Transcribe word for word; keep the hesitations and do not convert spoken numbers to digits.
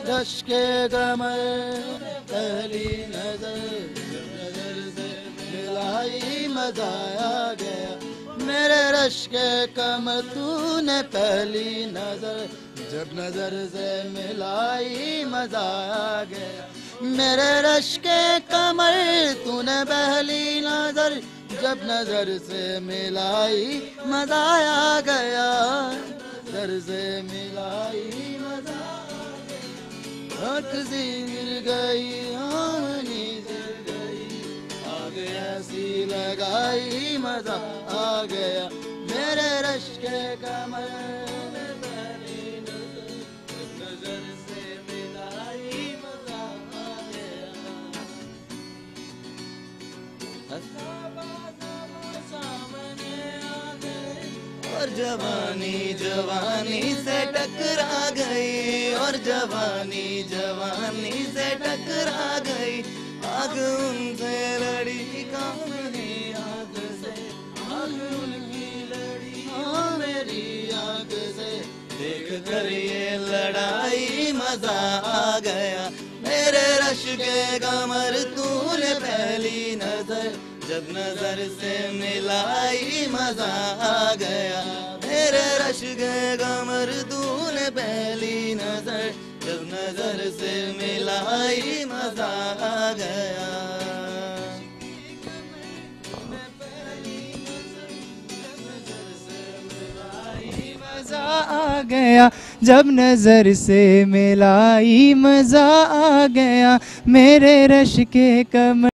Rush के कमर पहली नजर नजर से मिलाई मजा आ गया। मेरे रश के कमर तूने पहली नजर जब नजर से मिलाई मजा आ गया। मेरे रश के कमर तूने पहली नजर जब नजर से मिलाई मजा आ गया। नजर से मिलाई मजा आँख सी गिर गई आँखी गिर गई आग ऐसी लगाई मजा आ गया। मेरे रश के कमर पहली नजर नजर से मिलाई मजा आ गया। और जवानी जवानी से टकरा गई और जवानी जवानी से टकरा गई। आग उनसे लड़ी काम नहीं आग से आग उनकी लड़ी हाँ मेरी आग से। देख कर ये लड़ाई मजा आ गया। मेरे रश के कमर तूने पहली नजर जब नजर से मिलाई मजा आ गया। मेरे रश के कमर तूने पहली नजर जब नजर से मिलाई मजा आ गया। मजा आ गया जब नजर से मिलाई मजा आ गया। मेरे रश के कमर